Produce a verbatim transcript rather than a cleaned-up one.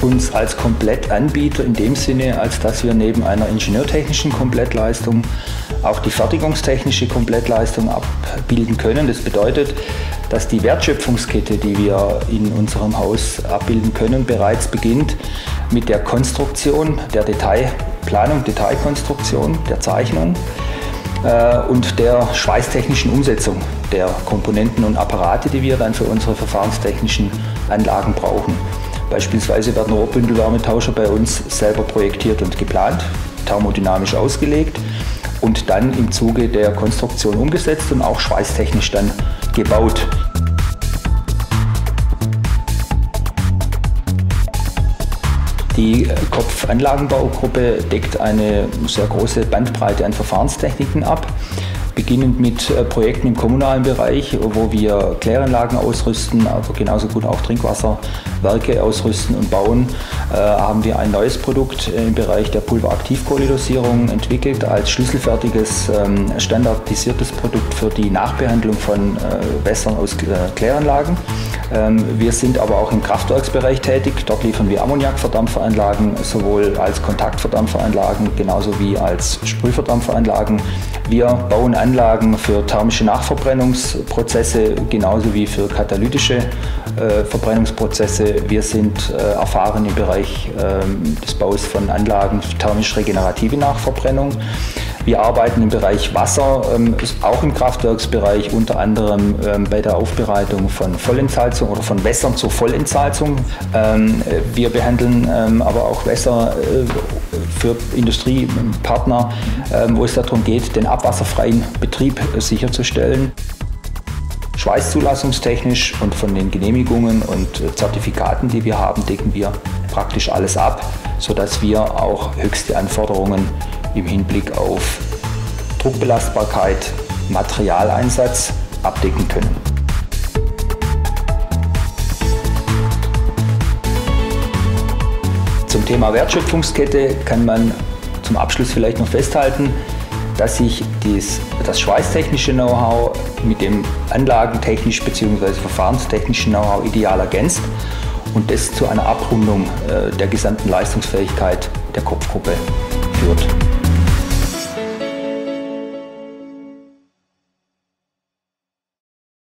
uns als Komplettanbieter in dem Sinne, als dass wir neben einer ingenieurtechnischen Komplettleistung auch die fertigungstechnische Komplettleistung abbilden können. Das bedeutet, dass die Wertschöpfungskette, die wir in unserem Haus abbilden können, bereits beginnt mit der Konstruktion, der Detailplanung, Detailkonstruktion, der Zeichnung äh, und der schweißtechnischen Umsetzung der Komponenten und Apparate, die wir dann für unsere verfahrenstechnischen Anlagen brauchen. Beispielsweise werden Rohrbündelwärmetauscher bei uns selber projektiert und geplant, thermodynamisch ausgelegt und dann im Zuge der Konstruktion umgesetzt und auch schweißtechnisch dann gebaut. Die Kopfanlagenbaugruppe deckt eine sehr große Bandbreite an Verfahrenstechniken ab, beginnend mit Projekten im kommunalen Bereich, wo wir Kläranlagen ausrüsten, aber genauso gut auch Trinkwasserwerke ausrüsten und bauen, äh, haben wir ein neues Produkt im Bereich der Pulveraktivkohlidosierung entwickelt als schlüsselfertiges, ähm, standardisiertes Produkt für die Nachbehandlung von äh, Wässern aus äh, Kläranlagen. Ähm, wir sind aber auch im Kraftwerksbereich tätig. Dort liefern wir Ammoniakverdampferanlagen sowohl als Kontaktverdampferanlagen genauso wie als Sprühverdampferanlagen. Wir bauen Anlagen für thermische Nachverbrennungsprozesse genauso wie für katalytische äh, Verbrennungsprozesse. Wir sind äh, erfahren im Bereich äh, des Baus von Anlagen für thermisch-regenerative Nachverbrennung. Wir arbeiten im Bereich Wasser, ähm, auch im Kraftwerksbereich, unter anderem ähm, bei der Aufbereitung von Vollentsalzung oder von Wässern zur Vollentsalzung. Ähm, wir behandeln ähm, aber auch Wässer äh, für Industriepartner, äh, wo es darum geht, den abwasserfreien Betrieb äh, sicherzustellen. Schweißzulassungstechnisch und von den Genehmigungen und äh, Zertifikaten, die wir haben, decken wir praktisch alles ab, sodass wir auch höchste Anforderungen im Hinblick auf Druckbelastbarkeit, Materialeinsatz abdecken können. Zum Thema Wertschöpfungskette kann man zum Abschluss vielleicht noch festhalten, dass sich dies, das schweißtechnische Know-how mit dem anlagentechnisch bzw. verfahrenstechnischen Know-how ideal ergänzt und das zu einer Abrundung äh, der gesamten Leistungsfähigkeit der Kopfgruppe führt.